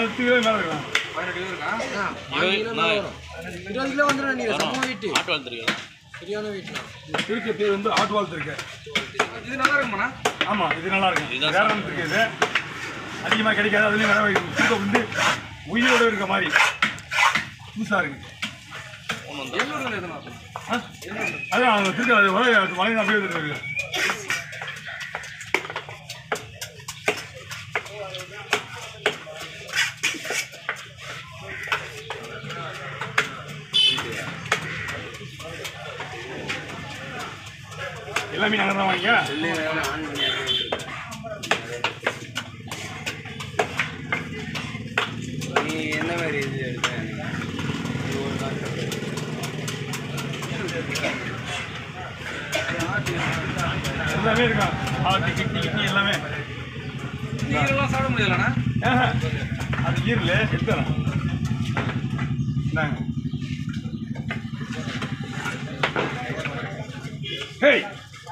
10 kilo மேலே இருக்கலாம். 18 kilo இருக்கா? 20 கிலோ வந்துடும். நீங்கள் சமமாக வெயிட்டு ஆட்டு வளர்த்துருக்கீங்க. சரியான வெயிட்லாம். இருக்க பேர் வந்து ஆட்டு வாழ்த்து இருக்கு. இது நல்லா இருக்குமாண்ணா? ஆமாம், இது நல்லா இருக்கும். வேற ஒன்று இருக்குது, அதிகமாக கிடைக்காது. அதுலேயும் வேற திருக்க வந்து உயிரோடு இருக்க மாதிரி புதுசாக இருக்குது. எண்ணூறு எதுனா? அதான் அவங்க திருக்க அது வளைந்து அப்படியே இருக்கு. எல்லாமே நாங்கள் தான் வாங்கிங்க. நீ என்ன மாதிரி இது எடுத்த? எல்லாமே இருக்கா, ஆட்டு கிட்னி கிட்னி எல்லாமே. நீரெல்லாம் சாப்பிட முடியலண்ணா? அது ஈரல் எடுத்துறேன். இந்தாங்க. ஹேய்,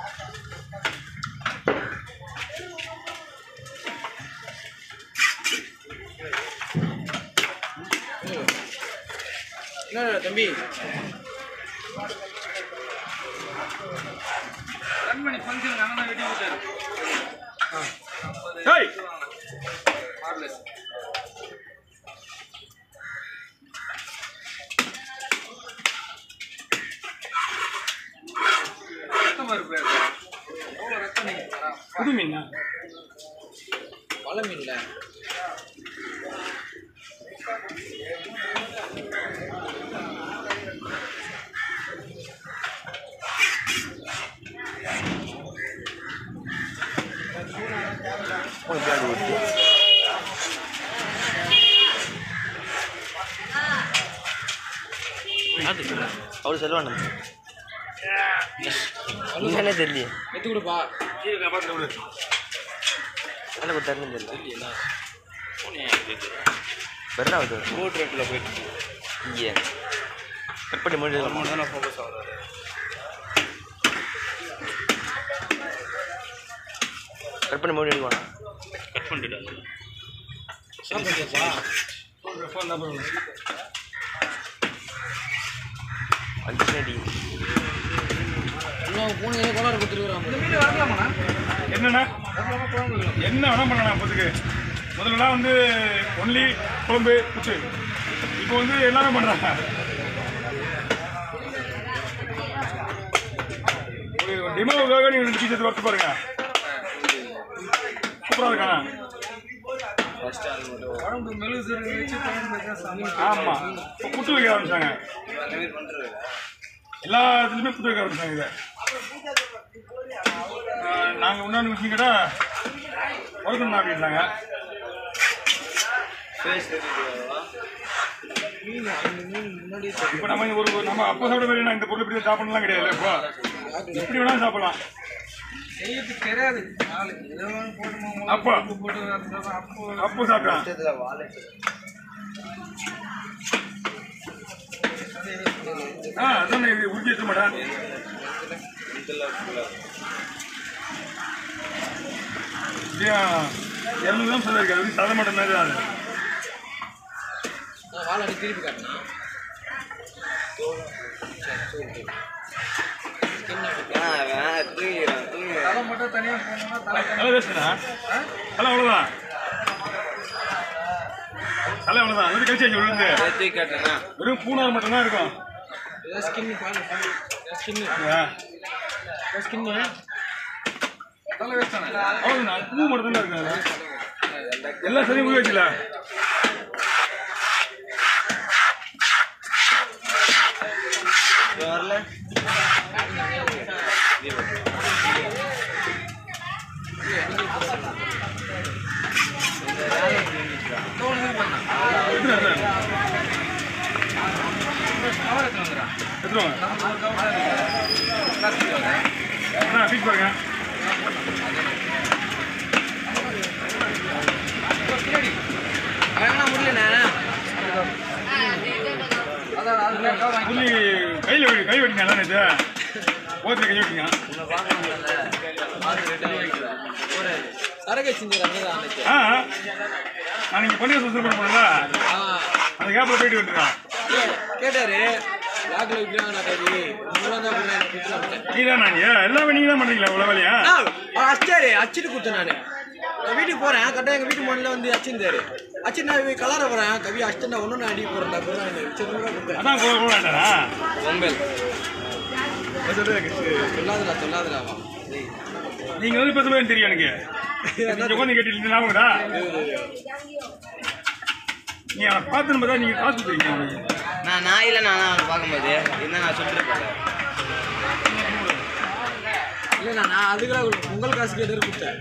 என்ன தம்பி? கண்மணி ஃபங்க்ஷன் அண்ணன் வெட்டி விட்டாரு. ஹேய், மார்லெஸ் ரத்தமாக இருக்கு. எவ்வளோ ரத்தம் நீங்கள் புது மீனா? வலை மீன்ல அவரு செல்வானு என்னன்னே தெரியல. எடுத்து கொடுப்பா. என்ன கொடுத்தாருன்னு தெரியல. பெருனாவது போட் ரேட்டில் போயிட்டு இங்கே கட் பண்ணி முடிஞ்சது. மூணு தானே ஃபோக்கஸ் ஆகுது. கட் பண்ணி மூடி எடுக்கணும். கட் பண்ணிட்டு ஃபோன் நம்பர் அஞ்சடி இன்னும் பூனை கோளாறு கொடுத்துருக்குறான். இந்த மீன் வரலாமாண்ணா? என்னண்ணா? என்ன வேணா பண்ணலாம். இப்போதுக்கு முதல்லலாம் வந்து ஒன்லி குழம்பு புட்டு, இப்போ வந்து எல்லாமே பண்ணுறாங்க. ஒரு டிமோவுக்காக நீங்கள் 2 பீஸ் வறுத்து பாருங்க, சூப்பராக இருக்கா? குழம்பு மெழுகு வச்சு குழம்பு வச்சா சாமி. ஆமாம், இப்போ புட்டு வைக்க ஆரம்பிச்சாங்க. எல்லா இதுலையுமே புட்டு வைக்க ஆரம்பிச்சாங்க. இதை நாங்கள் இன்னொன்று விஷயம் கேட்டால் வறுக்கணும் அப்படின்றாங்க. இப்போ நம்ம நம்ம அப்போ சாப்பிட மாதிரி இந்த பொருள் இப்படி சாப்பிடலாம் கிடையாது. இப்போ எப்படி வேணாலும் சாப்பிடலாம். செய்யறதுக்கு தெரியாது. எதோ போட்டு அப்போ போட்டு அப்போ சாப்பிட்டேன். அதான் இது உறுதி வச்ச மாட்டேன். இல்லையா, 200 தான் சொல்லியிருக்கேன். அது சாத மாட்டேன் தான் அது. வாழை திருப்பி காட்டினா தலை மட்டும் தனியாக போனோம்னா தலை தலை வேஸ்ட்டுண்ணா. தலை அவ்வளோதான், தலை அவ்வளோதான். அது கழிச்சு அங்கே விழுந்து வெறும் பூனார் மட்டும்தான் இருக்கும். ஸ்கின்னு ஸ்கின்னு ஸ்கின்னு தலை வேஸ்டானே. அவ்வளோதான், பூ மட்டும் தான் இருக்கு. எல்லாம் சரியும் போய் வச்சுல. வரல ஃபீட் பாருங்க. புள்ளி கையில் கை வெட்டிங்க. எல்லாம் நேற்று ஓத்துல கை வெட்டிங்க. சரக்கு செஞ்சுறாங்க அன்னைக்கு. நான் நீங்கள் பண்ணி சுத்தம் பண்ணல அந்த கேப்பில் போயிட்டு வந்துருக்கான். கேட்டாரு லாக்கில் விற்கிறாங்க கவி உங்களாம் தான் நீ தான் நான் எல்லாமே நீங்கள் தான் பண்ணுறீங்களா இவ்வளோ வேலையா? அச்சாரு அச்சிட்டு கொடுத்தேன் நான் வீட்டுக்கு போகிறேன் கரெக்டாக எங்கள் வீட்டு முன்னாடி வந்து அச்சிருந்தாரு அச்சு நான் கலர போகிறேன் கவி அச்சிட்டு நான் ஒன்றும் அடி போகிறேன் அதான் வேண்டாரா பொங்கல் சொல்லாதுடா நீங்கள் வந்து இப்போ சொல்லுவேன்னு தெரியும் எனக்கு உட்காந்து கேட்டுட்டு ஞாபகம்டா நீ அவனை பார்த்து நம்ம தான் நீங்கள் காசு கொடுத்துருக்கீங்க அவனுக்கு. நான் இல்லை நான் அவனை பார்க்கும்போது என்ன நான் சொல்லிருப்பேன். இல்லைண்ணா நான் அதுக்கெல்லாம் பொங்கல் காசு கேட்டு கொடுத்தேன்.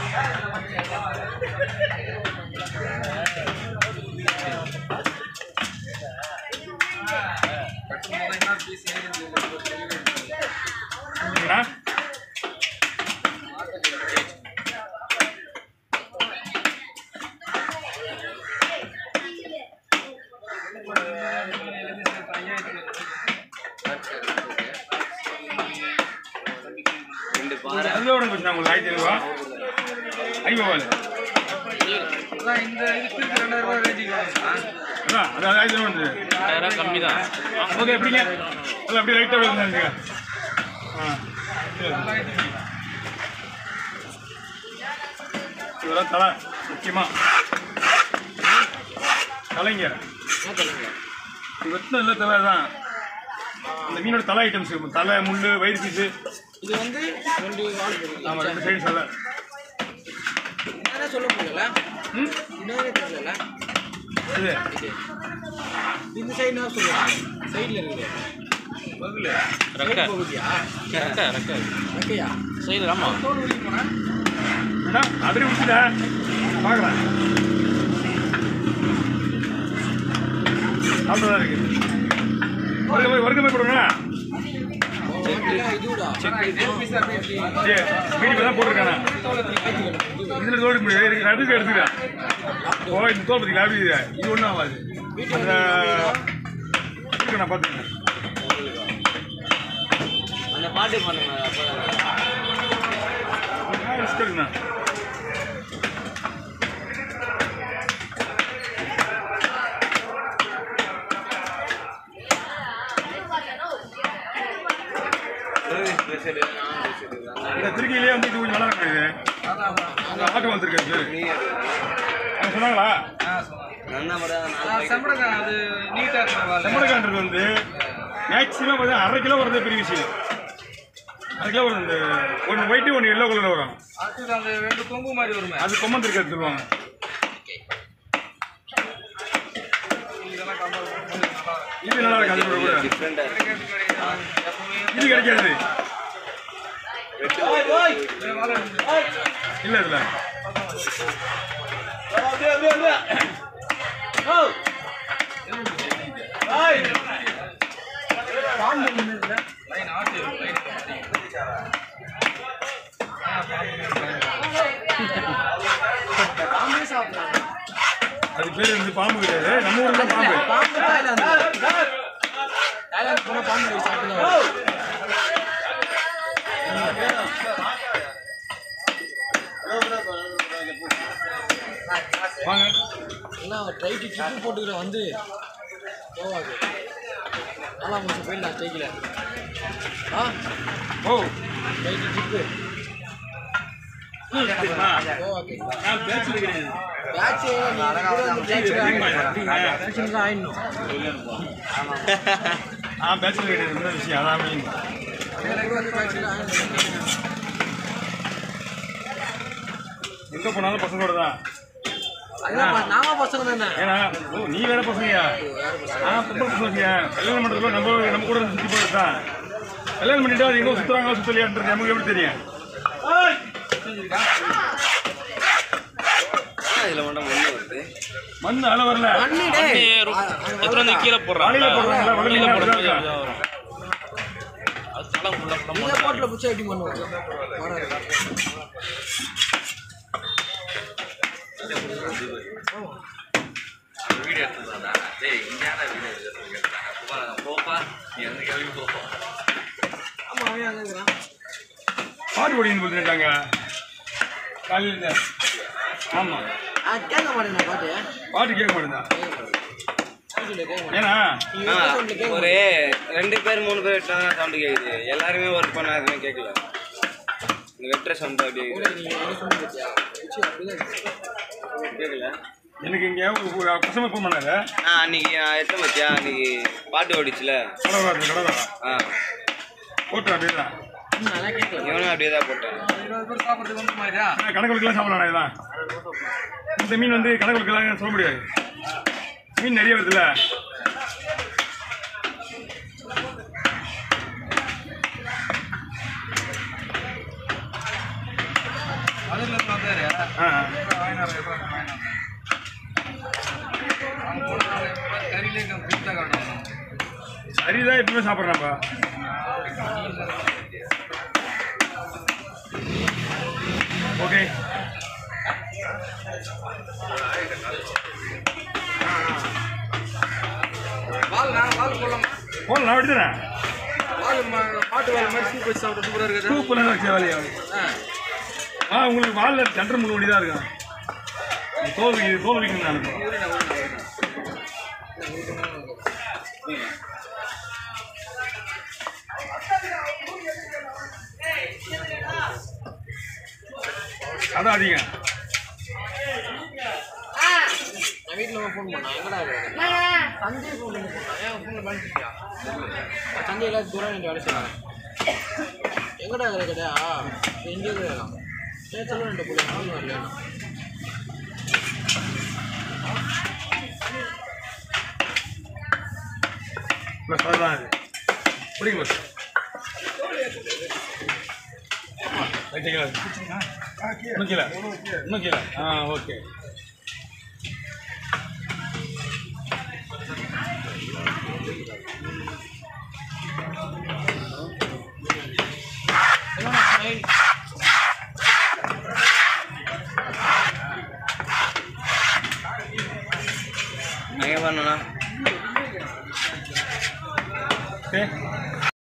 அதோட உங்களுக்கு 1500 ரூபா ஐயோவால் இந்த இதுக்கு 2000 ரூபாய் ரேஞ்சுக்கு அதான் அது 1000 ரூபா வந்து 2000 கம்மி தான். ஓகே எப்படிங்க அது அப்படியே ரைட்டாக வருதுங்க. இதெல்லாம் தலை முக்கியமாக தலைங்க வெட்டின இல்லை தலை தான் இந்த மீனோட தலை ஐட்டம்ஸ் தலை முள் வயிறு பீஸு இது வந்து 2 வால் ஆமாம் 2 சைடு தலை என்ன சொல்ல முடியல இன்னொரு தெரியல இது இந்த சைடு என்ன சொல்லுவாங்க சைடில் இருக்குது பகுதியா ரெக்கையா சைடு ஆமாம் அதிரி விட்டுட்டா பார்க்கலாம் அப்படிதான் இருக்கு வர்க்கமே கொடுங்க மீடியம் தான் போட்டிருக்கானே இதில் தோடு முடியும் அதுக்கு எடுத்துக்கிறேன் ஓ இந்த தோல் பார்த்தீங்களா அப்படி இது ஒன்றும் ஆகாது அந்த நான் பார்த்துக்கிறேன் அந்த பாட்டு பண்ணுங்க இருக்குண்ணா இந்த திருக்கையிலே வந்து இது கொஞ்சம் நல்லா இருக்குது அந்த ஆட்டோ வந்துருக்காரு சொன்னாங்களா செம்படக்கான் அது நீட்டாக இருக்கும் செம்மடக்கான்றது வந்து மேக்ஸிமம் வந்து 1/2 கிலோ வருது பெரிய விஷயம் 1/2 கிலோ வரும் இந்த ஒன்று ஒயிட்டு ஒன்று எல்லோ கலரில் வரும் அது அந்த 2 கொம்பு மாதிரி வருமே அது கொம்மன் இருக்காது சொல்லுவாங்க இதெல்லாம் கம்பேர் பண்ணும்போது இது நல்லா இருக்கு அது கூட இது கிடைக்காது இல்லை இதில் அது பேர் வந்து பாம்பு கிடையாது நம்ம ஊரில் பாம்பு பாம்பு சாப்பிட்டு வாங்க எல்லாம் டைட்டு கிப்பு போட்டுக்கிற வந்து போவாது 4 மாதம் போயிடலாம் ஸ்டைக்கில் ஓ டைட்டு கிப்பு போவாது பேச்சு கிடையாது பேட்ச் தான் ஆயிடணும் பேச்சு கிடையாது இந்த விஷயம் அதான் மீன் எங்கே போனாலும் பசங்களோட தான் நாம பசங்க தானே ஏன்னா ஓ நீ வேற பசங்கயா பொம்பளை பசங்க கல்யாணம் பண்ணுறதுல நம்ம கூட சுற்றி போயிட்டு தான் கல்யாணம் பண்ணிட்டு அது எங்கே சுற்றுறாங்களோ சுற்றலையான்றது நமக்கு எப்படி தெரியும் மண் அலை வரல கீழே காலையில் போடுறாங்களா வளர்ந்து போட்டில் பிடிச்சா எப்படி பண்ணுவாங்க வீடியோ எடுத்துருந்தா டேய் இங்கேயான வீடியோ எடுத்துருக்காங்க போப்பா நீ எந்த கிளம்பி போப்பா ஆமாம் அவன் அங்கே இருக்கிறான் பாட்டு ஓடின்னு போட்டுட்டாங்க காலையில் ஆமாம். கேட்க மாட்டேங்க பாட்டு. பாட்டு கேட்க மாட்டேங்குதா? ஏன்னா ஒரு 2 பேர் 3 பேர் வெட்டா தான் சவுண்டு கேட்குது. எல்லாருமே ஒர்க் பண்ணா எதுவுமே கேட்கல. இந்த வெட்டுற சவுண்டு அப்படியே கேட்கல. எனக்கு இங்கே ஒரு கஸ்டமர் ஃபோன் பண்ணாரு. அன்னைக்கு நான் எடுத்த பத்தியா, அன்னைக்கு பாட்டு ஓடிச்சுல. கடை போட்டு அப்படியே தான் இவனும் அப்படியே தான் போட்டேன். கணக்குலாம் சாப்பிடலாம். இதுதான் இந்த மீன் வந்து கணக்குலாம் சொல்ல முடியாது. மீன் நிறைய வருதுல்ல. சரிதான் எப்பவுமே சாப்பிட்றேன்ப்பா. ஓகே போடலாம். நான் எடுத்துறேன். பாட்டு வேலை மாதிரி சூப் வச்சு சாப்பிட்டு சூப்பராக இருக்குது. சூப்பராக வச்சு வேலையாகும். உங்களுக்கு வாலில் சென்டர் 3 மணி தான் இருக்கும். தோல் வைக்கணும். நான் அதான் அதிகம். நான் வீட்டில் ஃபோன் பண்ணேன். எங்கடா சஞ்சய் ஃபோன் பண்ணி போட்டேன். ஏன் ஃபோனில் பண்ணிட்டியா? சஞ்சய் எல்லாம் தூரம் வேலை செய்யலாம். எங்கடா கிடையா? எங்கே இருக்கலாம்? சரி சொல்ல ரெண்டு போல நானும் வரல. அதுதான் இது பிடிக்கும் பஸ். இன்னும் கீழே. ஓகே. எங்கே பண்ணணும்ண்ணா? ஓகே